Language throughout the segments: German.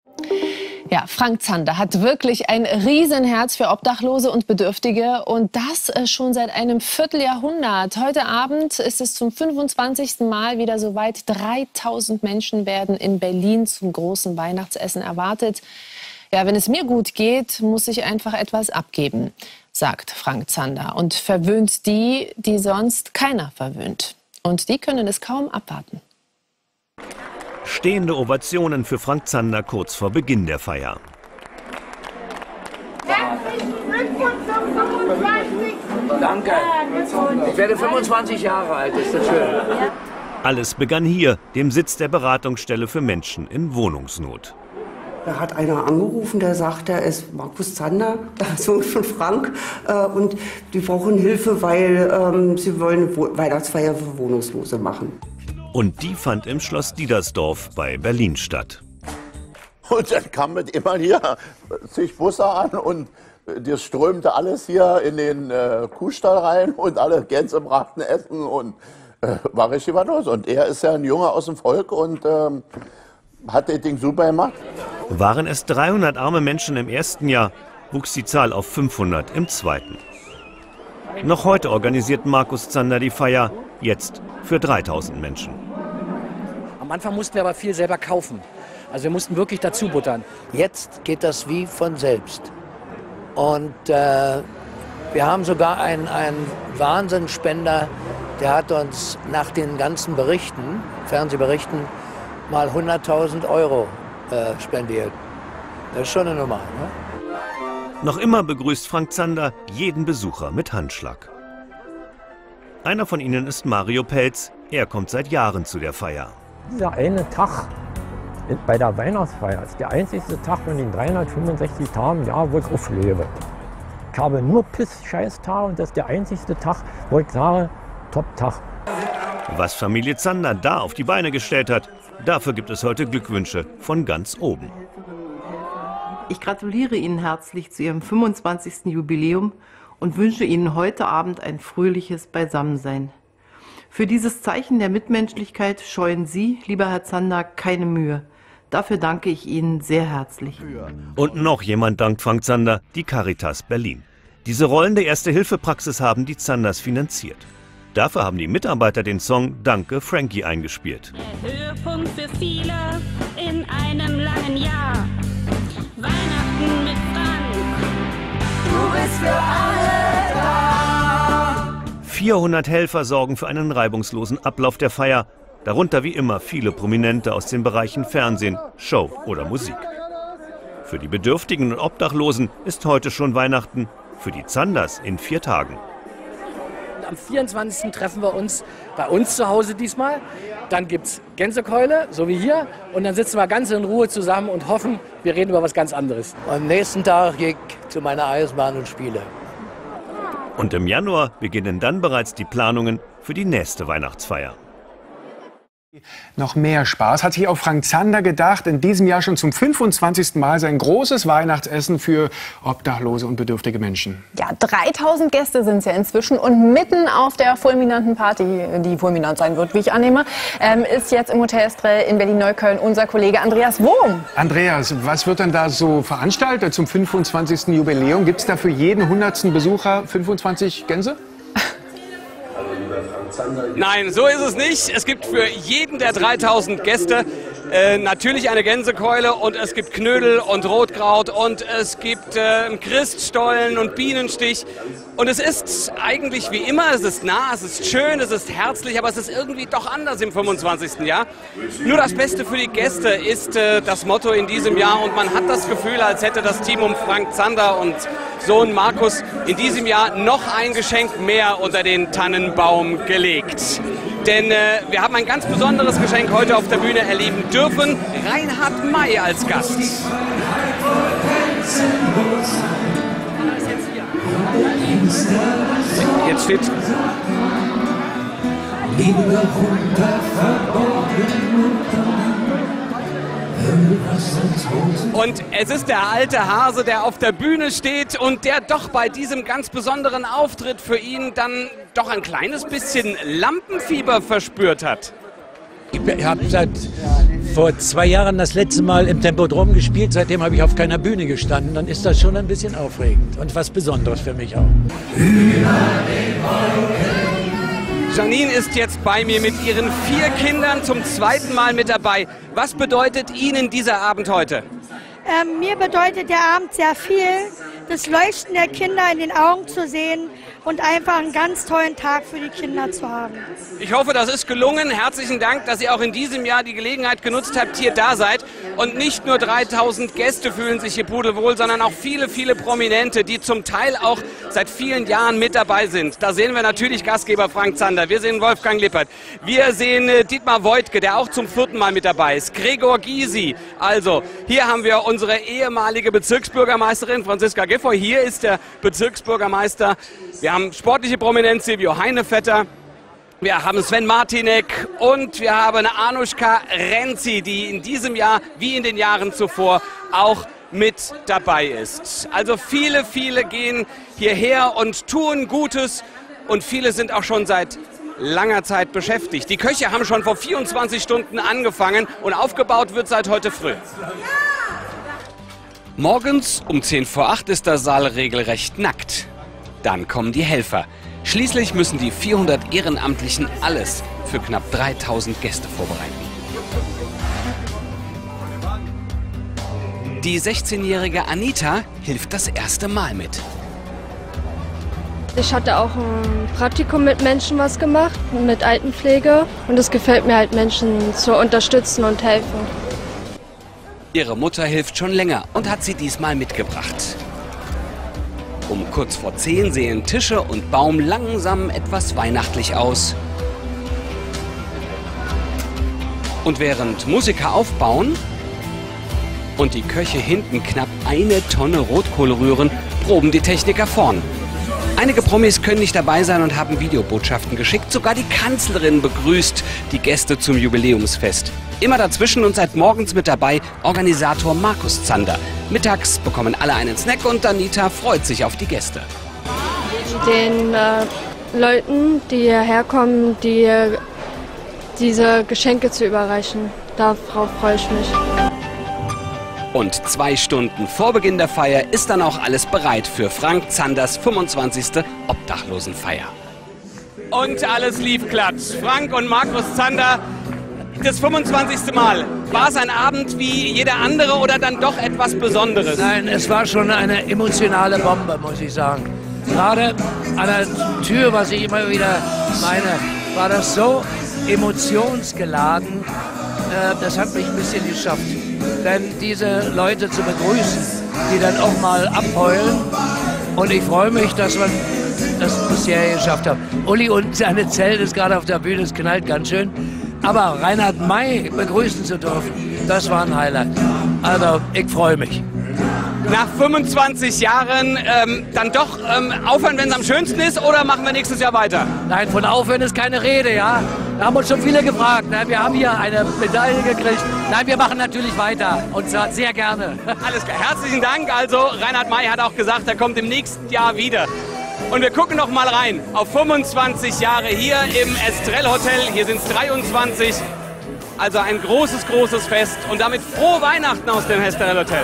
Ja, Frank Zander hat wirklich ein Riesenherz für Obdachlose und Bedürftige und das schon seit einem Vierteljahrhundert. Heute Abend ist es zum 25. Mal wieder soweit. 3000 Menschen werden in Berlin zum großen Weihnachtsessen erwartet. Ja, wenn es mir gut geht, muss ich einfach etwas abgeben, sagt Frank Zander und verwöhnt die, die sonst keiner verwöhnt. Und die können es kaum abwarten. Stehende Ovationen für Frank Zander kurz vor Beginn der Feier. Herzlichen Glückwunsch zum 25. Danke. Ich werde 25 Jahre alt, ist das schön. Alles begann hier, dem Sitz der Beratungsstelle für Menschen in Wohnungsnot. Da hat einer angerufen, der sagte, er ist Markus Zander, der Sohn von Frank, und die brauchen Hilfe, weil sie wollen eine Weihnachtsfeier für Wohnungslose machen. Und die fand im Schloss Diedersdorf bei Berlin statt. Und dann kam mit immer hier zig Busse an und das strömte alles hier in den Kuhstall rein und alle Gänse brachten Essen und war richtig was los. Und er ist ja ein Junge aus dem Volk und hat das Ding super gemacht. Waren es 300 arme Menschen im ersten Jahr, wuchs die Zahl auf 500 im zweiten. Noch heute organisiert Markus Zander die Feier, jetzt für 3000 Menschen. Am Anfang mussten wir aber viel selber kaufen. Also wir mussten wirklich dazu buttern. Jetzt geht das wie von selbst. Und wir haben sogar einen Wahnsinnsspender, der hat uns nach den ganzen Berichten, Fernsehberichten, mal 100.000 € spendiert. Das ist schon eine Nummer, ne? Noch immer begrüßt Frank Zander jeden Besucher mit Handschlag. Einer von ihnen ist Mario Pelz. Er kommt seit Jahren zu der Feier. Dieser eine Tag bei der Weihnachtsfeier ist der einzige Tag von den 365 Tagen im Jahr, wo ich auflebe. Ich habe nur Piss-Scheiß-Tage und das ist der einzige Tag, wo ich sage, Top-Tag. Was Familie Zander da auf die Beine gestellt hat, dafür gibt es heute Glückwünsche von ganz oben. Ich gratuliere Ihnen herzlich zu Ihrem 25. Jubiläum und wünsche Ihnen heute Abend ein fröhliches Beisammensein. Für dieses Zeichen der Mitmenschlichkeit scheuen Sie, lieber Herr Zander, keine Mühe. Dafür danke ich Ihnen sehr herzlich. Und noch jemand dankt Frank Zander, die Caritas Berlin. Diese rollende Erste-Hilfe-Praxis haben die Zanders finanziert. Dafür haben die Mitarbeiter den Song Danke Frankie eingespielt. Der Höhepunkt für viele in einem langen Jahr. Weihnachten mit Frank. Du bist für alle da. 400 Helfer sorgen für einen reibungslosen Ablauf der Feier. Darunter wie immer viele Prominente aus den Bereichen Fernsehen, Show oder Musik. Für die Bedürftigen und Obdachlosen ist heute schon Weihnachten, für die Zanders in 4 Tagen. Am 24. treffen wir uns bei uns zu Hause diesmal. Dann gibt es Gänsekeule, so wie hier. Und dann sitzen wir ganz in Ruhe zusammen und hoffen, wir reden über was ganz anderes. Am nächsten Tag gehe ich zu meiner Eisenbahn und spiele. Und im Januar beginnen dann bereits die Planungen für die nächste Weihnachtsfeier. Noch mehr Spaß hat sich auch Frank Zander gedacht. In diesem Jahr schon zum 25. Mal sein großes Weihnachtsessen für obdachlose und bedürftige Menschen. Ja, 3000 Gäste sind es ja inzwischen und mitten auf der fulminanten Party, die fulminant sein wird, wie ich annehme, ist jetzt im Hotel Estrell in Berlin-Neukölln unser Kollege Andreas Wurm. Andreas, was wird denn da so veranstaltet zum 25. Jubiläum? Gibt es da für jeden 100. Besucher 25 Gänse? Nein, so ist es nicht. Es gibt für jeden der 3000 Gäste natürlich eine Gänsekeule und es gibt Knödel und Rotkraut und es gibt Christstollen und Bienenstich. Und es ist eigentlich wie immer, es ist nah, es ist schön, es ist herzlich, aber es ist irgendwie doch anders im 25. Jahr. Nur das Beste für die Gäste ist das Motto in diesem Jahr und man hat das Gefühl, als hätte das Team um Frank Zander und Sohn Markus in diesem Jahr noch ein Geschenk mehr unter den Tannenbaum gelegt. Denn wir haben ein ganz besonderes Geschenk heute auf der Bühne erleben dürfen. Reinhard May als Gast. Jetzt steht. Und es ist der alte Hase, der auf der Bühne steht und der doch bei diesem ganz besonderen Auftritt für ihn dann doch ein kleines bisschen Lampenfieber verspürt hat. Ich habe seit vor 2 Jahren das letzte Mal im Tempodrom gespielt. Seitdem habe ich auf keiner Bühne gestanden. Dann ist das schon ein bisschen aufregend und was Besonderes für mich auch. Janine ist jetzt bei mir mit ihren 4 Kindern zum 2. Mal mit dabei. Was bedeutet Ihnen dieser Abend heute? Mir bedeutet der Abend sehr viel, das Leuchten der Kinder in den Augen zu sehen und einfach einen ganz tollen Tag für die Kinder zu haben. Ich hoffe, das ist gelungen. Herzlichen Dank, dass ihr auch in diesem Jahr die Gelegenheit genutzt habt, hier da seid. Und nicht nur 3000 Gäste fühlen sich hier pudelwohl, sondern auch viele, viele Prominente, die zum Teil auch seit vielen Jahren mit dabei sind. Da sehen wir natürlich Gastgeber Frank Zander, wir sehen Wolfgang Lippert, wir sehen Dietmar Woidke, der auch zum 4. Mal mit dabei ist, Gregor Gysi. Also, hier haben wir unsere ehemalige Bezirksbürgermeisterin Franziska Giffey, hier ist der Bezirksbürgermeister. Wir haben sportliche Prominenz, Silvio Heinevetter. Wir haben Sven Martinek und wir haben Anushka Renzi, die in diesem Jahr wie in den Jahren zuvor auch mit dabei ist. Also viele, viele gehen hierher und tun Gutes und viele sind auch schon seit langer Zeit beschäftigt. Die Köche haben schon vor 24 Stunden angefangen und aufgebaut wird seit heute früh. Morgens um 10 vor 8 ist der Saal regelrecht nackt. Dann kommen die Helfer. Schließlich müssen die 400 Ehrenamtlichen alles für knapp 3000 Gäste vorbereiten. Die 16-jährige Anita hilft das erste Mal mit. Ich hatte auch ein Praktikum mit Menschen was gemacht, mit Altenpflege. Und es gefällt mir halt, Menschen zu unterstützen und helfen. Ihre Mutter hilft schon länger und hat sie diesmal mitgebracht. Um kurz vor 10 sehen Tische und Baum langsam etwas weihnachtlich aus. Und während Musiker aufbauen und die Köche hinten knapp 1 Tonne Rotkohl rühren, proben die Techniker vorn. Einige Promis können nicht dabei sein und haben Videobotschaften geschickt. Sogar die Kanzlerin begrüßt die Gäste zum Jubiläumsfest. Immer dazwischen und seit morgens mit dabei Organisator Markus Zander. Mittags bekommen alle einen Snack und Anita freut sich auf die Gäste. Den Leuten, die hierher kommen, diese Geschenke zu überreichen, darauf freue ich mich. Und 2 Stunden vor Beginn der Feier ist dann auch alles bereit für Frank Zanders 25. Obdachlosenfeier. Und alles lief glatt. Frank und Markus Zander, das 25. Mal. War es ein Abend wie jeder andere oder dann doch etwas Besonderes? Nein, es war schon eine emotionale Bombe, muss ich sagen. Gerade an der Tür, was ich immer wieder meine, war das so emotionsgeladen. Das hat mich ein bisschen geschafft. Denn diese Leute zu begrüßen, die dann auch mal abheulen. Und ich freue mich, dass man das bisher geschafft hat. Uli und seine Zelt ist gerade auf der Bühne, es knallt ganz schön. Aber Reinhard May begrüßen zu dürfen, das war ein Highlight. Also, ich freue mich. Nach 25 Jahren dann doch aufhören, wenn es am schönsten ist, oder machen wir nächstes Jahr weiter? Nein, von aufhören ist keine Rede, ja. Da haben uns schon viele gefragt. Na, wir haben hier eine Medaille gekriegt. Nein, wir machen natürlich weiter und zwar sehr gerne. Alles klar, herzlichen Dank. Also, Reinhard May hat auch gesagt, er kommt im nächsten Jahr wieder. Und wir gucken noch mal rein auf 25 Jahre hier im Estrell Hotel. Hier sind es 23. Also ein großes, großes Fest. Und damit frohe Weihnachten aus dem Estrell Hotel.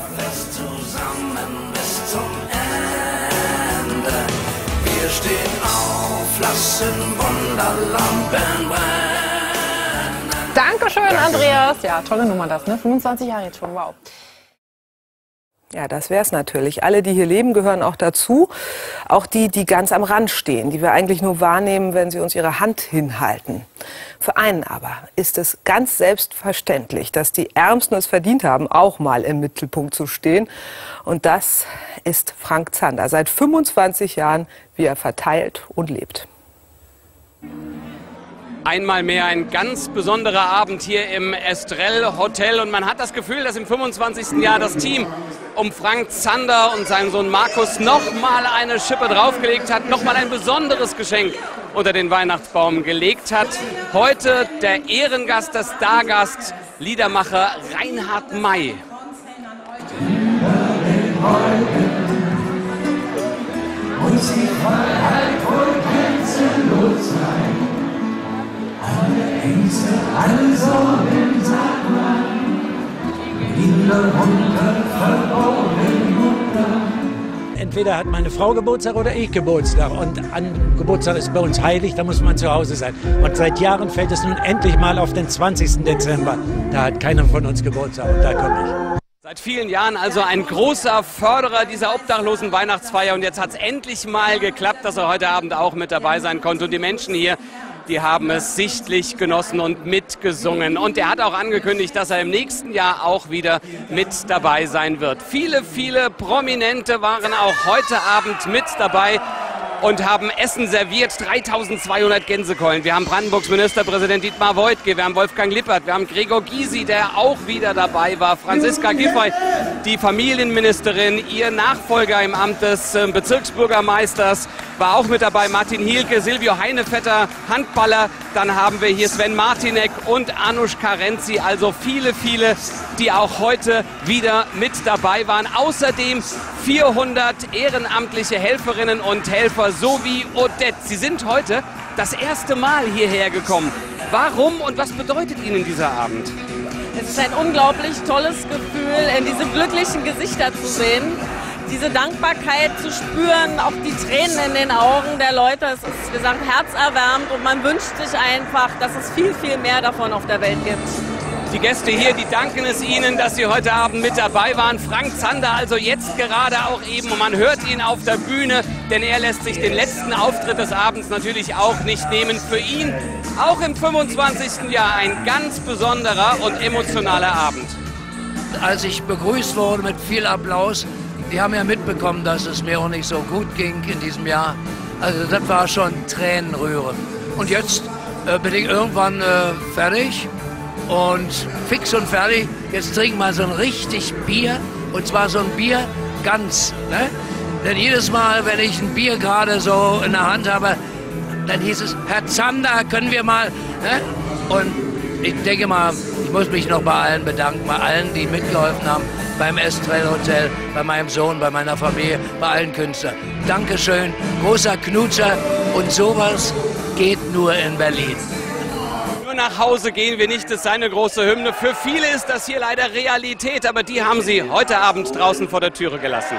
Wir stehen auf, lassen Wunderlampen brennen. Dankeschön, Andreas. Ja, tolle Nummer das, ne? 25 Jahre jetzt schon, wow. Ja, das wäre es natürlich. Alle, die hier leben, gehören auch dazu. Auch die, die ganz am Rand stehen, die wir eigentlich nur wahrnehmen, wenn sie uns ihre Hand hinhalten. Für einen aber ist es ganz selbstverständlich, dass die Ärmsten es verdient haben, auch mal im Mittelpunkt zu stehen. Und das ist Frank Zander. Seit 25 Jahren, wie er verteilt und lebt. Einmal mehr ein ganz besonderer Abend hier im Estrell Hotel. Und man hat das Gefühl, dass im 25. Jahr das Team um Frank Zander und seinen Sohn Markus noch mal eine Schippe draufgelegt hat, noch mal ein besonderes Geschenk unter den Weihnachtsbaum gelegt hat. Heute der Ehrengast, der Stargast, Liedermacher Reinhard May. Uns die Freiheit wohl grenzenlos sein. Alle Ängste, alle Sorgen, sag mal. Entweder hat meine Frau Geburtstag oder ich Geburtstag. Und an Geburtstag ist bei uns heilig, da muss man zu Hause sein. Und seit Jahren fällt es nun endlich mal auf den 20. Dezember. Da hat keiner von uns Geburtstag und da komme ich. Seit vielen Jahren also ein großer Förderer dieser obdachlosen Weihnachtsfeier. Und jetzt hat es endlich mal geklappt, dass er heute Abend auch mit dabei sein konnte. Und die Menschen hier, die haben es sichtlich genossen und mitgesungen. Und er hat auch angekündigt, dass er im nächsten Jahr auch wieder mit dabei sein wird. Viele, viele Prominente waren auch heute Abend mit dabei und haben Essen serviert. 3200 Gänsekeulen. Wir haben Brandenburgs Ministerpräsident Dietmar Woidke, wir haben Wolfgang Lippert, wir haben Gregor Gysi, der auch wieder dabei war, Franziska Giffey, die Familienministerin, ihr Nachfolger im Amt des Bezirksbürgermeisters, war auch mit dabei, Martin Hielke, Silvio Heinevetter, Handballer, dann haben wir hier Sven Martinek und Anush Karenzi, also viele, viele, die auch heute wieder mit dabei waren. Außerdem 400 ehrenamtliche Helferinnen und Helfer sowie Odette. Sie sind heute das erste Mal hierher gekommen. Warum und was bedeutet Ihnen dieser Abend? Es ist ein unglaublich tolles Gefühl, diese glücklichen Gesichter zu sehen. Diese Dankbarkeit zu spüren, auch die Tränen in den Augen der Leute, es ist, wie gesagt, herzerwärmend und man wünscht sich einfach, dass es viel, viel mehr davon auf der Welt gibt. Die Gäste hier, die danken es Ihnen, dass Sie heute Abend mit dabei waren. Frank Zander also jetzt gerade auch eben und man hört ihn auf der Bühne, denn er lässt sich den letzten Auftritt des Abends natürlich auch nicht nehmen. Für ihn auch im 25. Jahr ein ganz besonderer und emotionaler Abend. Als ich begrüßt wurde mit viel Applaus, die haben ja mitbekommen, dass es mir auch nicht so gut ging in diesem Jahr. Also das war schon tränenrührend. Und jetzt bin ich irgendwann fertig und fix und fertig. Jetzt trinken wir so ein richtig Bier und zwar so ein Bier ganz. Ne? Denn jedes Mal, wenn ich ein Bier gerade so in der Hand habe, dann hieß es, Herr Zander, können wir mal. Ne? Und ich denke mal, ich muss mich noch bei allen bedanken, bei allen, die mitgeholfen haben, beim Estrell Hotel, bei meinem Sohn, bei meiner Familie, bei allen Künstlern. Dankeschön, großer Knutscher und sowas geht nur in Berlin. Nur nach Hause gehen wir nicht, ist seine große Hymne. Für viele ist das hier leider Realität, aber die haben sie heute Abend draußen vor der Türe gelassen.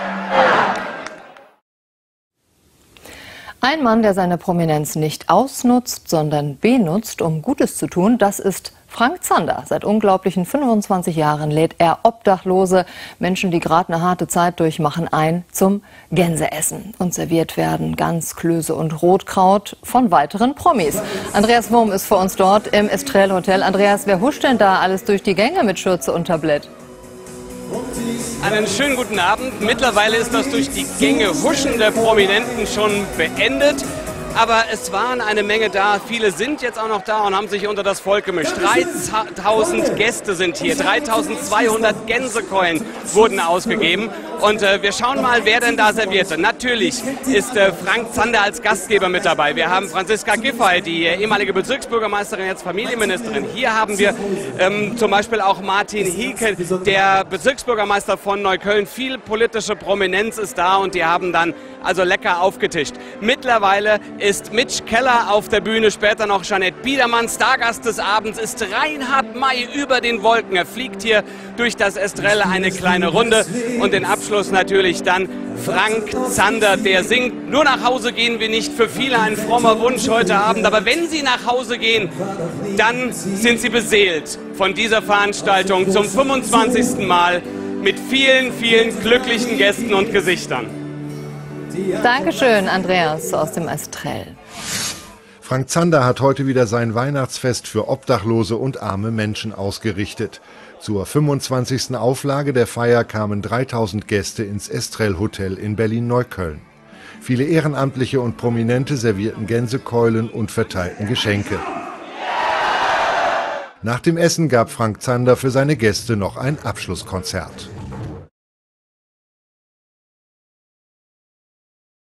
Ein Mann, der seine Prominenz nicht ausnutzt, sondern benutzt, um Gutes zu tun, das ist Frank Zander. Seit unglaublichen 25 Jahren lädt er Obdachlose, Menschen, die gerade eine harte Zeit durchmachen, ein zum Gänseessen. Und serviert werden Gans, Klöße und Rotkraut von weiteren Promis. Andreas Wurm ist für uns dort im Estrell Hotel. Andreas, wer huscht denn da alles durch die Gänge mit Schürze und Tablett? Einen schönen guten Abend. Mittlerweile ist das durch die Gänge Huschen der Prominenten schon beendet. Aber es waren eine Menge da. Viele sind jetzt auch noch da und haben sich unter das Volk gemischt. 3000 Gäste sind hier. 3200 Gänsekeulen wurden ausgegeben. Und wir schauen mal, wer denn da servierte. Natürlich ist Frank Zander als Gastgeber mit dabei. Wir haben Franziska Giffey, die ehemalige Bezirksbürgermeisterin, jetzt Familienministerin. Hier haben wir zum Beispiel auch Martin Hielke, der Bezirksbürgermeister von Neukölln. Viel politische Prominenz ist da und die haben dann also lecker aufgetischt. Mittlerweile ist Mitch Keller auf der Bühne, später noch Jeanette Biedermann. Stargast des Abends ist Reinhard May über den Wolken. Er fliegt hier durch das Estrell eine kleine Runde und den Abschluss natürlich dann Frank Zander, der singt. Nur nach Hause gehen wir nicht, für viele ein frommer Wunsch heute Abend. Aber wenn Sie nach Hause gehen, dann sind Sie beseelt von dieser Veranstaltung zum 25. Mal mit vielen, vielen glücklichen Gästen und Gesichtern. Dankeschön, Andreas aus dem Estrell. Frank Zander hat heute wieder sein Weihnachtsfest für Obdachlose und arme Menschen ausgerichtet. Zur 25. Auflage der Feier kamen 3000 Gäste ins Estrell Hotel in Berlin-Neukölln. Viele Ehrenamtliche und Prominente servierten Gänsekeulen und verteilten Geschenke. Nach dem Essen gab Frank Zander für seine Gäste noch ein Abschlusskonzert.